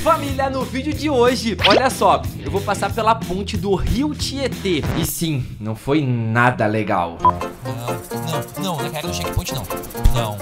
Família, no vídeo de hoje, olha só, eu vou passar pela ponte do Rio Tietê. E sim, não foi nada legal. Não, na cara do checkpoint não. Não.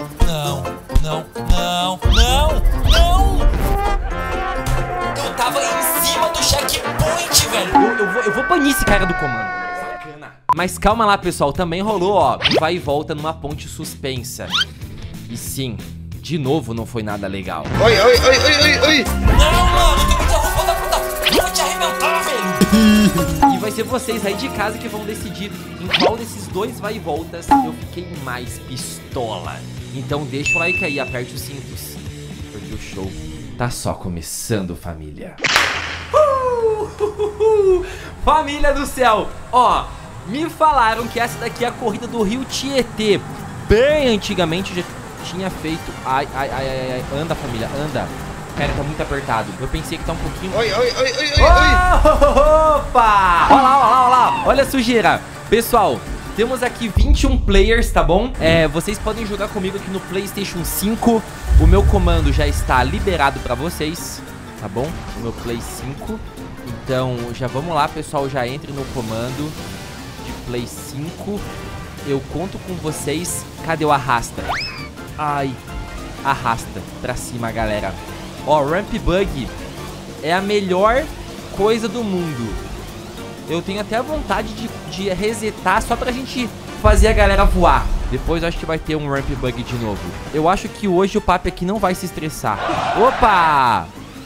Eu tava em cima do checkpoint, velho. Eu vou banir esse cara do comando. Sacana. Mas calma lá, pessoal, também rolou, ó, vai e volta numa ponte suspensa. E sim, de novo não foi nada legal. Oi. Não, mano, tem muita roupa da puta. Eu vou te arrebentar, velho. E vai ser vocês aí de casa que vão decidir em qual desses dois vai e voltas eu fiquei mais pistola. Então deixa o like aí, aperte os cintos, porque o show tá só começando, família. Família do céu, ó, me falaram que essa daqui é a corrida do Rio Tietê. Bem antigamente já tinha feito. Ai, anda, família, anda. Cara, tá muito apertado. Eu pensei que tá um pouquinho. Oi. Opa! Olha lá. Olha a sujeira. Pessoal, temos aqui 21 players, tá bom? Vocês podem jogar comigo aqui no PlayStation 5. O meu comando já está liberado pra vocês, tá bom? O meu Play 5. Então, já vamos lá, pessoal. Já entre no comando de Play 5. Eu conto com vocês. Cadê o arrasta? Ai, arrasta pra cima, galera. Ó, Ramp Bug é a melhor coisa do mundo. Eu tenho até a vontade de resetar só pra gente fazer a galera voar. Depois eu acho que vai ter um Ramp Bug de novo. Eu acho que hoje o papo aqui não vai se estressar. Opa!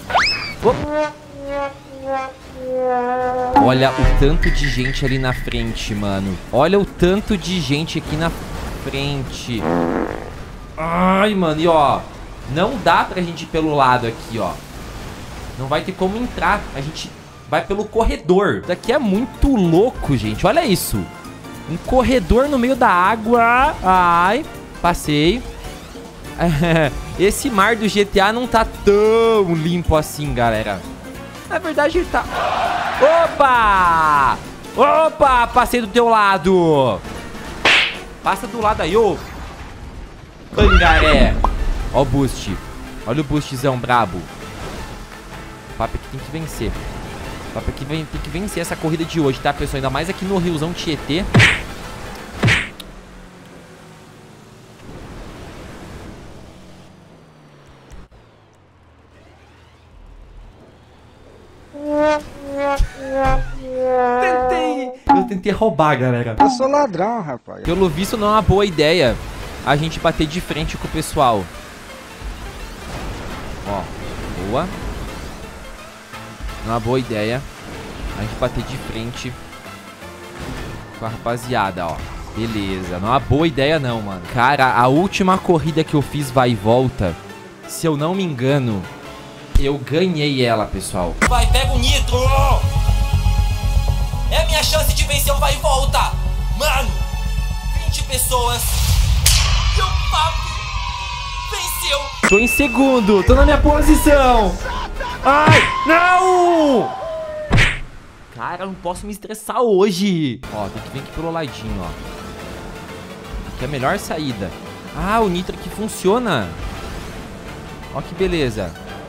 Olha o tanto de gente ali na frente, mano. Olha o tanto de gente aqui na frente. Ai, mano, e ó, não dá pra gente ir pelo lado aqui, ó. Não vai ter como entrar. A gente vai pelo corredor. Isso daqui é muito louco, gente. Olha isso. Um corredor no meio da água. Ai, passei. Esse mar do GTA não tá tão limpo assim, galera. Na verdade, ele tá... Opa! Passei do teu lado. Passa do lado aí, ô. Pangaré. Ó o boost. Olha o boostzão brabo. O papo aqui tem que vencer. O papo aqui tem que vencer essa corrida de hoje, tá, pessoal? Ainda mais aqui no Riozão Tietê. Eu tentei roubar, galera. Eu sou ladrão, rapaz. Pelo visto não é uma boa ideia a gente bater de frente com o pessoal. Ó, boa. Não é uma boa ideia a gente bater de frente com a rapaziada, ó. Beleza, não é uma boa ideia não, mano. Cara, a última corrida que eu fiz vai e volta, se eu não me engano, eu ganhei ela, pessoal. Vai, pega o nitro. É a minha chance de vencer o vai e volta. Mano, 20 pessoas. E o papo venceu. Tô em segundo, tô na minha posição. Ai, não! Cara, eu não posso me estressar hoje. Ó, tem que vir aqui pelo ladinho, ó. Aqui é a melhor saída. Ah, o nitro aqui funciona. Ó que beleza.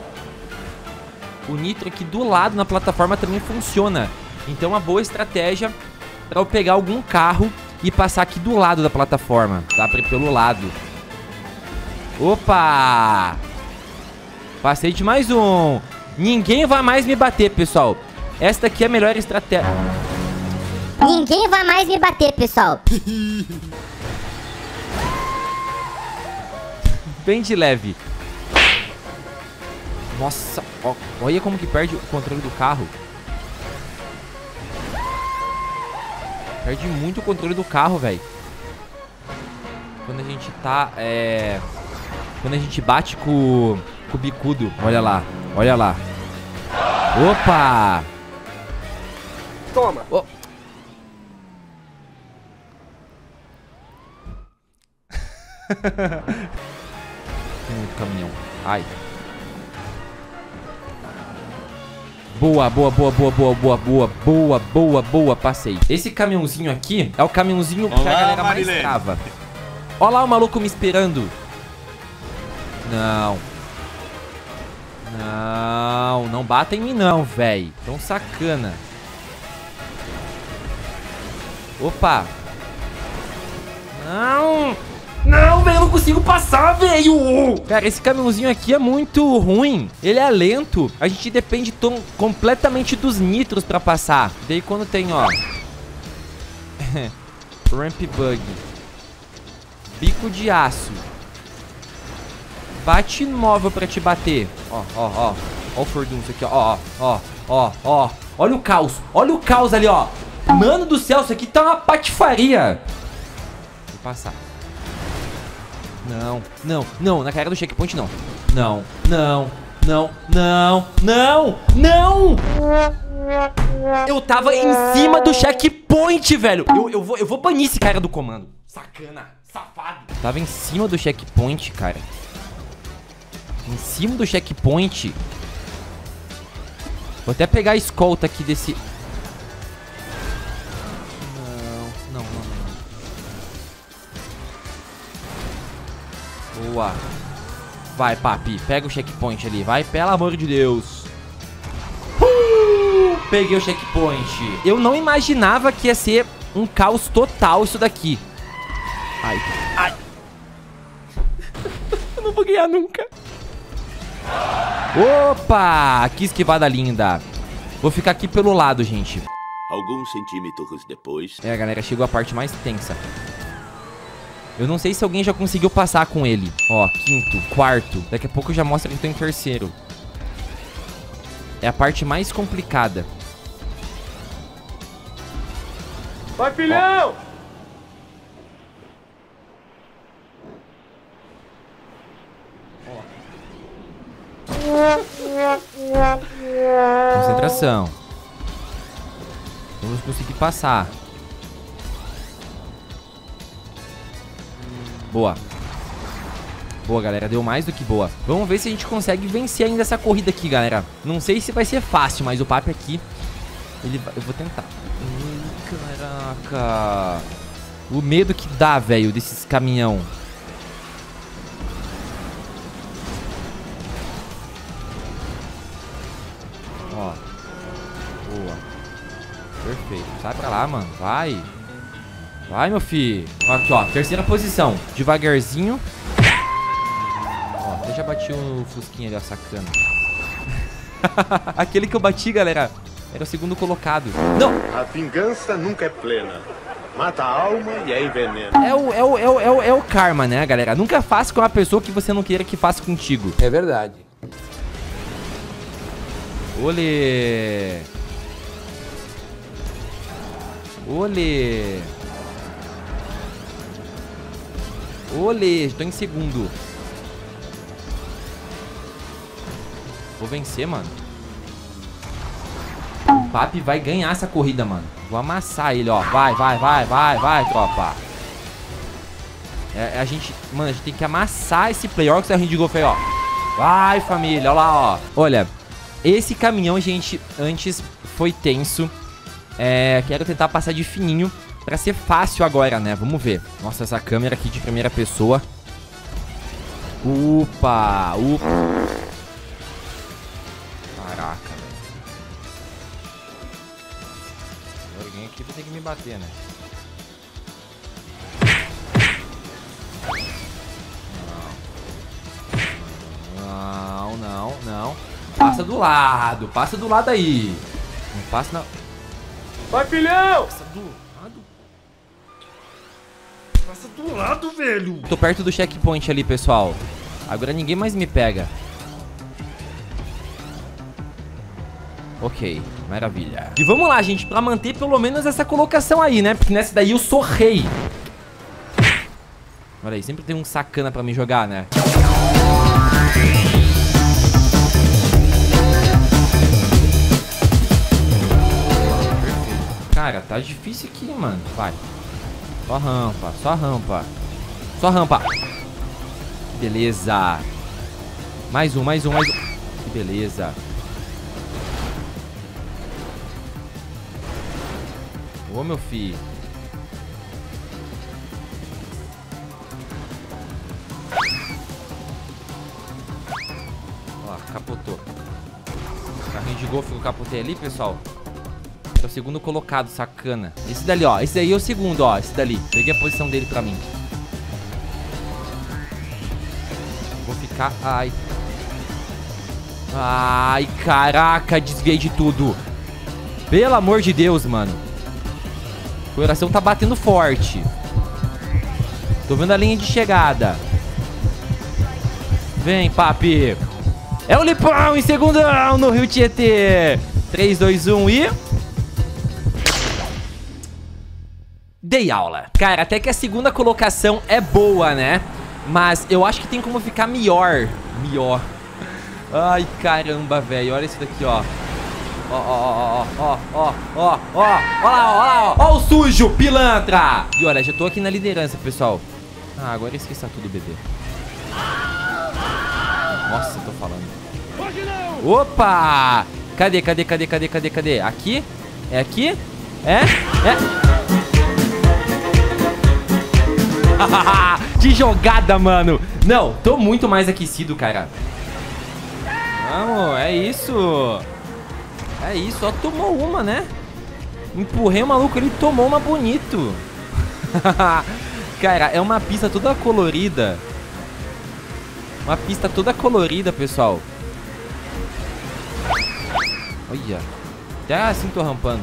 O nitro aqui do lado na plataforma também funciona. Então uma boa estratégia pra eu pegar algum carro e passar aqui do lado da plataforma. Dá pra ir pelo lado. Opa! Passei de mais um. Ninguém vai mais me bater, pessoal. Esta aqui é a melhor estratégia. Ninguém vai mais me bater, pessoal. Bem de leve. Nossa, ó, olha como que perde o controle do carro. Perde muito o controle do carro, velho. Quando a gente tá, quando a gente bate com o bicudo. Olha lá, olha lá. Opa! Toma. Oh. Tem muito caminhão. Ai. Boa, boa, boa, boa, boa, boa, boa, boa, boa, boa, passei. Esse caminhãozinho aqui é o caminhãozinho que a galera mais trava. Olha lá o maluco me esperando. Não. Não. bata em mim não, velho. Tão sacana. Opa. Não. Não, velho, eu não consigo passar, velho. Cara, esse caminhãozinho aqui é muito ruim. Ele é lento. A gente depende completamente dos nitros pra passar. Daí quando tem, ó. Ramp bug. Bico de aço. Bate móvel pra te bater. Ó, ó, ó. Ó o furdunço aqui, ó, ó, ó, ó. Olha o caos. Olha o caos ali, ó. Mano do céu, isso aqui tá uma patifaria. Vou passar. Não, não, não. Na cara do checkpoint, não. Não, não, não, não, não, não. Eu tava em cima do checkpoint, velho. Eu vou banir esse cara do comando. Sacana, safado. Tava em cima do checkpoint, cara. Em cima do checkpoint. Vou até pegar a escolta aqui desse... Não, não, não. Boa. Vai, papi. Pega o checkpoint ali. Vai, pelo amor de Deus. Peguei o checkpoint. Eu não imaginava que ia ser um caos total isso daqui. Ai, ai. Eu não vou ganhar nunca. Opa! Que esquivada linda. Vou ficar aqui pelo lado, gente. Alguns centímetros depois... É, galera, chegou a parte mais tensa. Eu não sei se alguém já conseguiu passar com ele. Ó, quinto, quarto. Daqui a pouco eu já mostro que eu tô em terceiro. É a parte mais complicada. Vai, filhão! Concentração. Vamos conseguir passar. Boa. Boa, galera. Deu mais do que boa. Vamos ver se a gente consegue vencer ainda essa corrida aqui, galera. Não sei se vai ser fácil, mas o papo aqui... Eu vou tentar. Caraca. O medo que dá, velho, desses caminhão. Ó. Boa. Perfeito. Sai pra lá, mano. Vai. Vai, meu filho. Aqui, ó. Terceira posição. Devagarzinho. Ó, até já bati o fusquinha ali, ó. Sacana. Aquele que eu bati, galera, era o segundo colocado. Não. A vingança nunca é plena. Mata a alma e é envenena. É o karma, né, galera? Nunca faça com uma pessoa que você não queira que faça contigo. É verdade. Olê. Olê. Olê. Tô em segundo. Vou vencer, mano. O Papi vai ganhar essa corrida, mano. Vou amassar ele, ó. Vai, vai, vai, vai, vai, tropa. A gente... Mano, a gente tem que amassar esse player. Olha que essa de golfe aí, ó. Vai, família. Olha lá, ó. Olha, esse caminhão, gente, antes foi tenso. Quero tentar passar de fininho pra ser fácil agora, né? Vamos ver. Nossa, essa câmera aqui de primeira pessoa. Upa, upa. Caraca, velho. Alguém aqui vai ter que me bater, né? Não, não, não. Passa do lado aí. Não passa na... Vai, filhão! Passa do lado. Passa do lado, velho. Tô perto do checkpoint ali, pessoal. Agora ninguém mais me pega. Ok, maravilha. E vamos lá, gente, pra manter pelo menos essa colocação aí, né? Porque nessa daí eu sou rei. Olha aí, sempre tem um sacana pra me jogar, né? Cara, tá difícil aqui, mano. Vai. Só rampa, só rampa. Só rampa. Beleza. Mais um, mais um, mais um. Que beleza. Ô, meu filho. Ó, capotou. Carrinho de golfe que eu capotei ali, pessoal. É o segundo colocado, sacana. Esse dali, ó. Esse daí é o segundo, ó. Esse dali. Peguei a posição dele pra mim. Vou ficar... Ai. Ai, caraca. Desviei de tudo. Pelo amor de Deus, mano. O coração tá batendo forte. Tô vendo a linha de chegada. Vem, papi. É o Lipão em segundão no Rio Tietê. 3, 2, 1 e... Dei aula. Cara, até que a segunda colocação é boa, né? Mas eu acho que tem como ficar melhor. Melhor. Ai, caramba, velho. Olha isso daqui, ó. Ó lá, ó o sujo, pilantra. E olha, já tô aqui na liderança, pessoal. Ah, agora esqueça tudo, bebê. Nossa, tô falando. Opa! Cadê? Aqui? É aqui? É? Que jogada, mano. Não, tô muito mais aquecido, cara. Vamos, é isso. É isso, só tomou uma, né? Empurrei o maluco, ele tomou uma bonito. Cara, é uma pista toda colorida. Uma pista toda colorida, pessoal. Olha. Até assim tô rampando.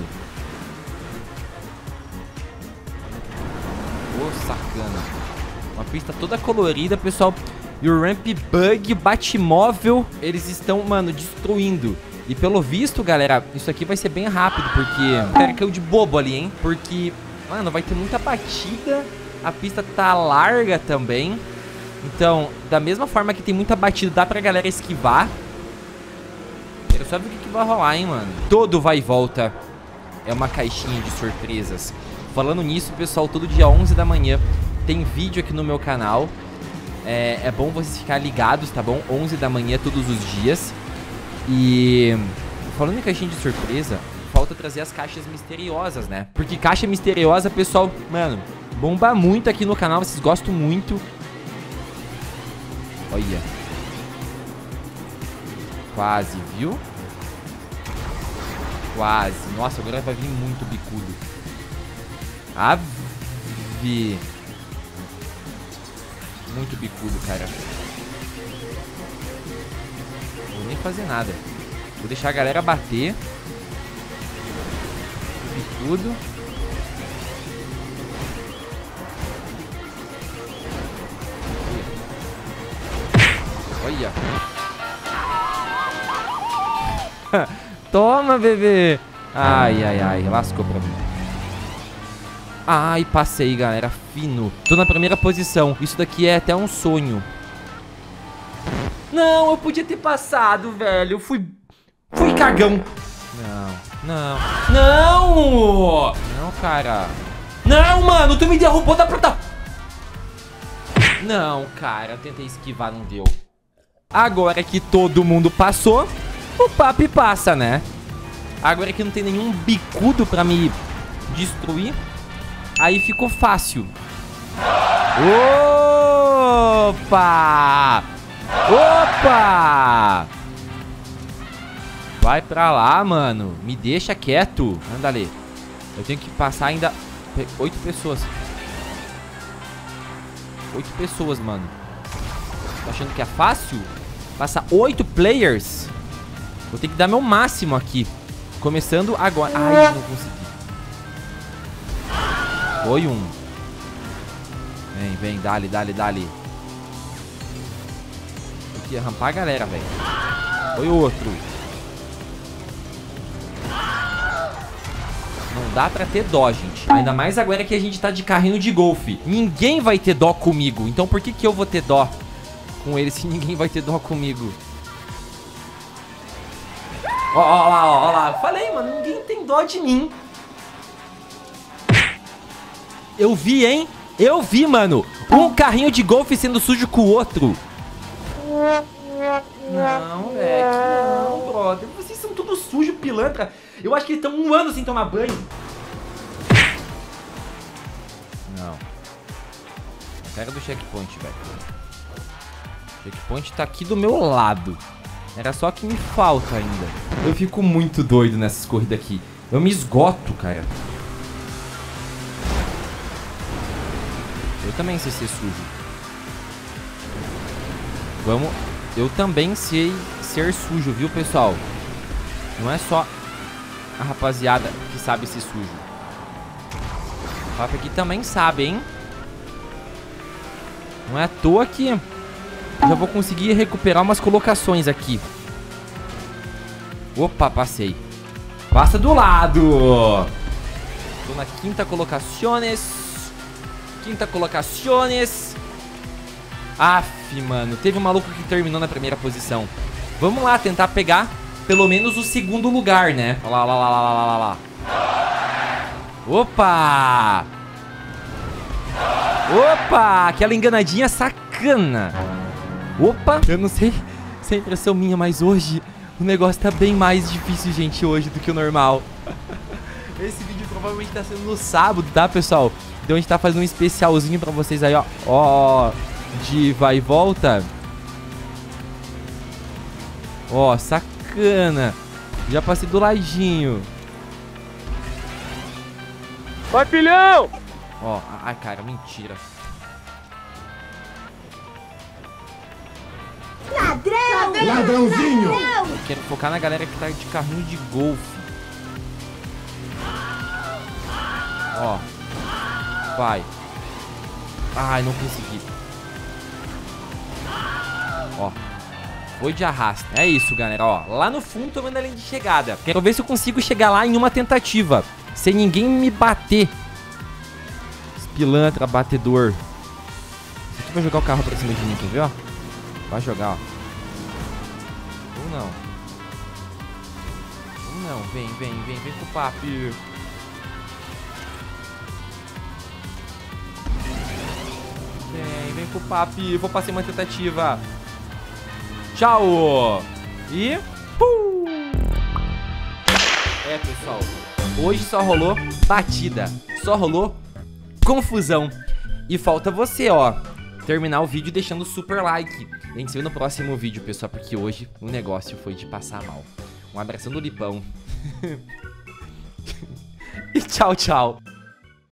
Ô, sacana. Uma pista toda colorida, pessoal. E o Ramp Bug, Batmóvel, eles estão, mano, destruindo. E pelo visto, galera, isso aqui vai ser bem rápido, porque... O cara caiu de bobo ali, hein? Porque, mano, vai ter muita batida. A pista tá larga também. Então, da mesma forma que tem muita batida, dá pra galera esquivar. Quero só ver o que vai rolar, hein, mano. Todo vai e volta é uma caixinha de surpresas. Falando nisso, pessoal, todo dia 11 da manhã tem vídeo aqui no meu canal. É bom vocês ficarem ligados, tá bom? 11 da manhã todos os dias. E falando em caixinha de surpresa, falta trazer as caixas misteriosas, né? Porque caixa misteriosa, pessoal, mano, bomba muito aqui no canal, vocês gostam muito. Olha. Quase, viu? Quase. Nossa, agora vai vir muito bicudo. Ave. Muito bicudo, cara. Não vou nem fazer nada. Vou deixar a galera bater. Bicudo. Olha. Toma, bebê. Ai, ai, ai. Lascou pra mim. Ai, passei, galera. Fino. Tô na primeira posição. Isso daqui é até um sonho. Não, eu podia ter passado, velho. Fui cagão. Não, cara. Não, mano. Tu me derrubou da prota. Não, cara. Eu tentei esquivar, não deu. Agora que todo mundo passou, o papi passa, né? Agora que não tem nenhum bicudo pra me destruir, aí ficou fácil. Opa! Opa! Vai pra lá, mano. Me deixa quieto. Anda ali. Eu tenho que passar ainda 8 pessoas. 8 pessoas, mano. Tá achando que é fácil? Passar 8 players. Vou ter que dar meu máximo aqui. Começando agora. Ai, não consegui. Foi um. Vem, dali. Tem que rampar a galera, velho. Foi outro. Não dá pra ter dó, gente. Ainda mais agora que a gente tá de carrinho de golfe. Ninguém vai ter dó comigo. Então por que eu vou ter dó com ele se ninguém vai ter dó comigo? Ó lá. Falei, mano, ninguém tem dó de mim. Eu vi, hein? Eu vi, mano. Um carrinho de golfe sendo sujo com o outro. Não, velho. Não, brother. Vocês são tudo sujo, pilantra. Eu acho que eles estão 1 ano sem tomar banho. Não. Pega do checkpoint, velho. O checkpoint tá aqui do meu lado. Era só que me falta ainda. Eu fico muito doido nessas corridas aqui. Eu me esgoto, cara. Eu também sei ser sujo. Vamos... Eu também sei ser sujo, viu, pessoal? Não é só a rapaziada que sabe ser sujo. O papo aqui também sabe, hein? Não é à toa que já vou conseguir recuperar umas colocações aqui. Opa, passei. Passa do lado. Tô na quinta colocações. Quinta colocações. Aff, mano. Teve um maluco que terminou na primeira posição. Vamos lá, tentar pegar pelo menos o segundo lugar, né? Olha lá, olha lá, olha lá, olha lá. Opa! Opa! Aquela enganadinha sacana. Opa! Eu não sei se é impressão minha, mas hoje o negócio tá bem mais difícil, gente, hoje do que o normal. Esse vídeo provavelmente tá sendo no sábado, tá, pessoal? Então a gente tá fazendo um especialzinho pra vocês aí, ó. Ó, de vai e volta. Ó, sacana. Já passei do ladinho. Vai, filhão! Ó, ai, cara, mentira. Ladrão! Ladrãozinho! Eu quero focar na galera que tá de carrinho de golfe. Ó. Vai. Ai, não consegui. Ó. Foi de arrasto. É isso, galera, ó. Lá no fundo tô vendo a linha de chegada. Quero ver se eu consigo chegar lá em uma tentativa, sem ninguém me bater. Pilantra, batedor. Esse aqui vai jogar o carro pra cima de mim, quer ver, ó? Vai jogar, ó. Ou não. Ou não, vem com o papi. Vem com o papi. Vou passar uma tentativa. Tchau. E... É, pessoal. Hoje só rolou batida. Só rolou confusão. E falta você, ó, terminar o vídeo deixando super like. A gente se vê no próximo vídeo, pessoal, porque hoje o negócio foi de passar mal. Um abração do Lipão. E tchau, tchau.